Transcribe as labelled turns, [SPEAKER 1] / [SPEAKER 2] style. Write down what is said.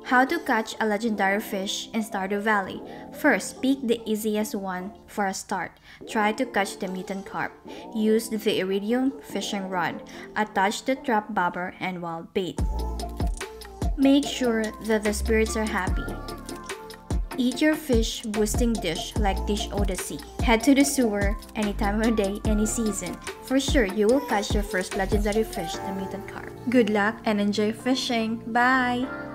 [SPEAKER 1] How to catch a legendary fish in Stardew Valley. First, pick the easiest one for a start. Try to catch the mutant carp. Use the Iridium Fishing Rod. Attach the trap bobber and wild bait. Make sure that the spirits are happy. Eat your fish boosting dish like Dish Odyssey. Head to the sewer any time of day, any season. For sure, you will catch your first legendary fish, the mutant carp. Good luck and enjoy fishing. Bye!